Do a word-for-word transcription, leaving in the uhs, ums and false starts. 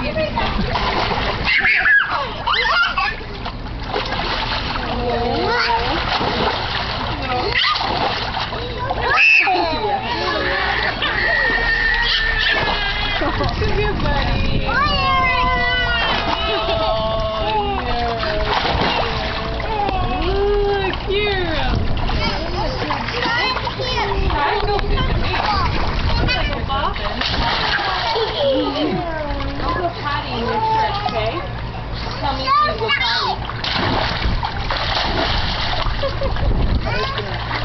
Good buddy. Oh, look here. Try to go fit the meat. Don't go potty in your shirt, okay? Tell me if you go potty.